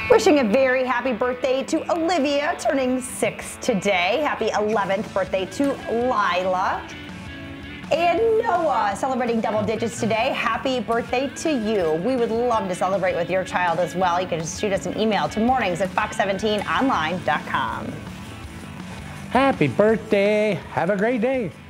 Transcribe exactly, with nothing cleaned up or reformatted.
Wishing a very happy birthday to Olivia, turning six today. Happy eleventh birthday to Lila. And Noah, celebrating double digits today. Happy birthday to you. We would love to celebrate with your child as well. You can just shoot us an email to mornings at fox seventeen online dot com. Happy birthday. Have a great day.